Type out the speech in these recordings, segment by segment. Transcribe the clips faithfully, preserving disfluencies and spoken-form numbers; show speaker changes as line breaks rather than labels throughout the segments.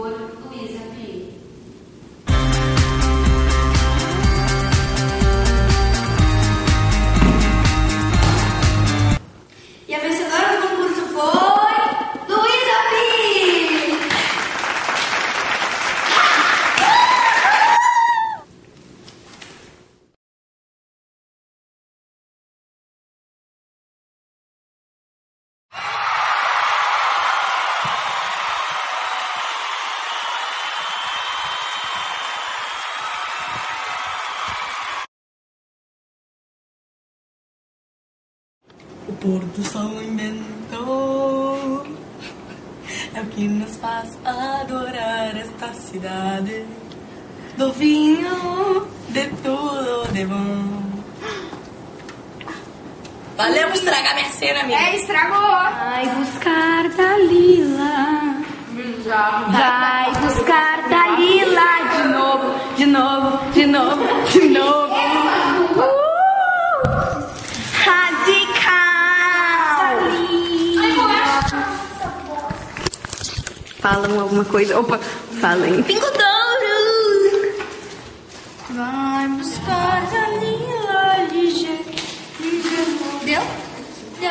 por Luísa Pires. E a vencedora do concurso foi Luísa Pires!
O pôr do sol inventou, é o que nos faz adorar esta cidade, do vinho, de tudo de bom. Valeu por estragar minha cena, amiga.
É, estragou!
Vai buscar Dalila. Vai buscar Dalila. De novo, de novo, de novo, de novo. Uh! Radical. Falam alguma coisa. Opa, falem. Pingodouro. Vai buscar Dalila. Ligeiro.
Deu? Deu.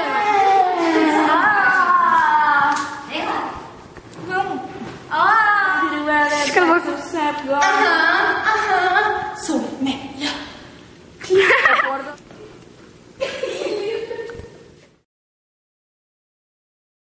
Ah!
Vamos. Ah!
Acho que eu vou...